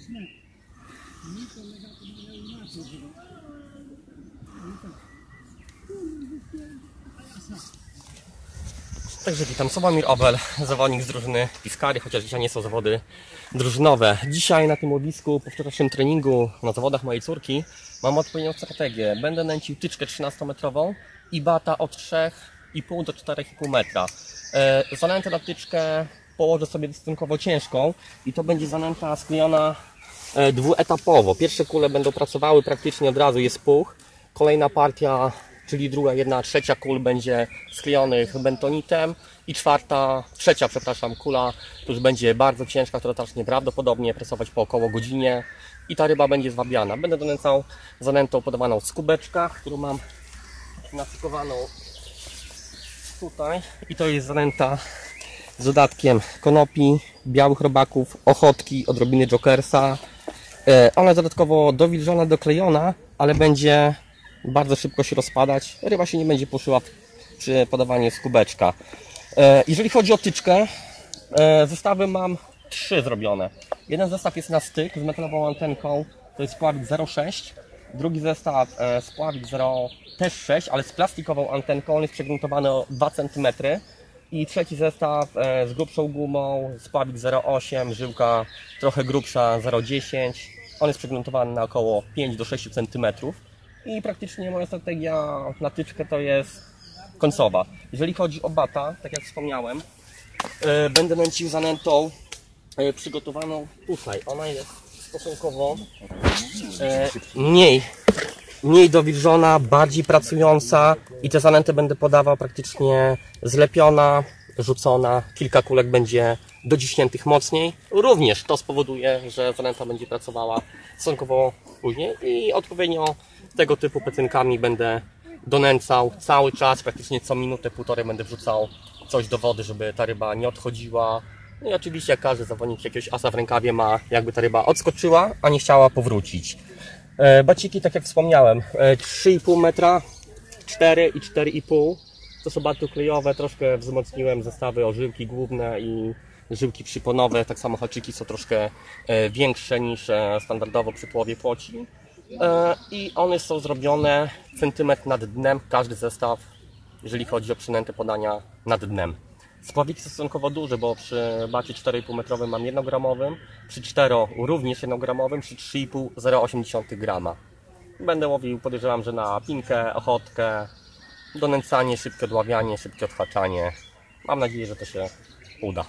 Także witam, Sławomir Obel, zawodnik z drużyny Piskari, chociaż dzisiaj nie są zawody drużynowe. Dzisiaj na tym łowisku, po wczorajszym treningu na zawodach mojej córki, mam odpowiednią strategię. Będę nęcił tyczkę 13-metrową i bata od 3,5 do 4,5 metra. Zanętę na tyczkę położę sobie stosunkowo ciężką i to będzie zanęta sklejona dwuetapowo. Pierwsze kule będą pracowały praktycznie od razu, jest puch. Kolejna partia, czyli druga, 1/3 kul będzie sklejonych bentonitem i trzecia kula to już będzie bardzo ciężka, która zacznie prawdopodobnie presować po około godzinie i ta ryba będzie zwabiana. Będę donęcał zanętą podawaną z kubeczka, którą mam naszykowaną tutaj i to jest zanęta z dodatkiem konopi, białych robaków, ochotki, odrobiny jokersa. Ona jest dodatkowo dowilżona, doklejona, ale będzie bardzo szybko się rozpadać. Ryba się nie będzie puszyła przy podawaniu z kubeczka. Jeżeli chodzi o tyczkę, zestawy mam 3 zrobione. Jeden zestaw jest na styk z metalową antenką, to jest spławik 0,6. Drugi zestaw spławik 0,6, ale z plastikową antenką, on jest przegruntowany o 2 cm. I trzeci zestaw z grubszą gumą, spławik 0,8, żyłka trochę grubsza 0,10. On jest przegruntowany na około 5 do 6 cm. I praktycznie moja strategia na tyczkę to jest końcowa. Jeżeli chodzi o bata, tak jak wspomniałem, będę nęcił zanętą przygotowaną tutaj. Ona jest stosunkowo mniej dowilżona, bardziej pracująca i te zanęty będę podawał praktycznie zlepiona, rzucona. Kilka kulek będzie dociśniętych mocniej. Również to spowoduje, że zanęta będzie pracowała stosunkowo później i odpowiednio tego typu pecynkami będę donęcał cały czas, praktycznie co minutę, półtorej będę wrzucał coś do wody, żeby ta ryba nie odchodziła. No i oczywiście jak każdy zawodnik jakiegoś asa w rękawie ma, jakby ta ryba odskoczyła, a nie chciała powrócić. Baciki, tak jak wspomniałem, 3,5 metra, 4 i 4,5. To są baty klejowe, troszkę wzmocniłem zestawy o żyłki główne i żyłki przyponowe. Tak samo haczyki są troszkę większe niż standardowo przy połowie płoci. I one są zrobione centymetr nad dnem, każdy zestaw, jeżeli chodzi o przynęty podania nad dnem. Spławiki są stosunkowo duże, bo przy bacie 4,5 metrowym mam 1-gramowym, przy 4 również 1-gramowym, przy 3,5 0,8 grama. Będę łowił, podejrzewam, że na pinkę, ochotkę, donęcanie, szybkie odławianie, szybkie odhaczanie. Mam nadzieję, że to się uda.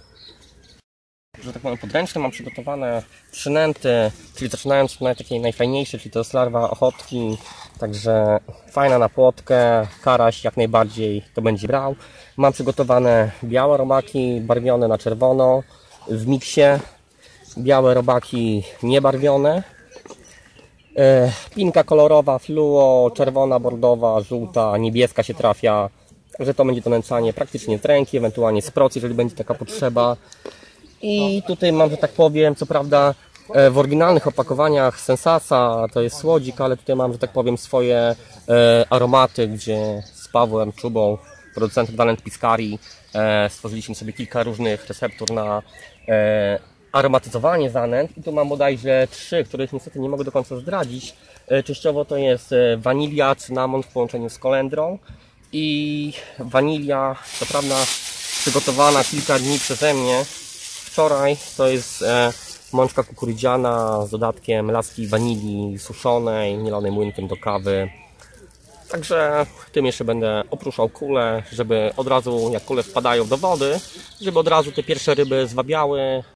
Że tak powiem, podręczne mam przygotowane przynęty, czyli zaczynając od takiej najfajniejszej, czyli to jest larwa ochotki, także fajna na płotkę, karaś jak najbardziej to będzie brał. Mam przygotowane białe robaki barwione na czerwono w miksie, białe robaki niebarwione, pinka kolorowa, fluo, czerwona, bordowa, żółta, niebieska się trafia, także to będzie donęcanie praktycznie z ręki, ewentualnie z procy, jeżeli będzie taka potrzeba. I tutaj mam, że tak powiem, co prawda w oryginalnych opakowaniach Sensasa to jest słodzik, ale tutaj mam, że tak powiem, swoje aromaty, gdzie z Pawłem Czubą, producentem zanęt Piskari, stworzyliśmy sobie kilka różnych receptur na aromatyzowanie zanęt. I tu mam bodajże 3, których niestety nie mogę do końca zdradzić. Częściowo to jest wanilia, cynamon w połączeniu z kolendrą i wanilia, co prawda przygotowana kilka dni przeze mnie. Wczoraj to jest mączka kukurydziana z dodatkiem laski wanilii suszonej, mielonej młynkiem do kawy. Także tym jeszcze będę oprószał kule, żeby od razu jak kule wpadają do wody, żeby od razu te pierwsze ryby zwabiały,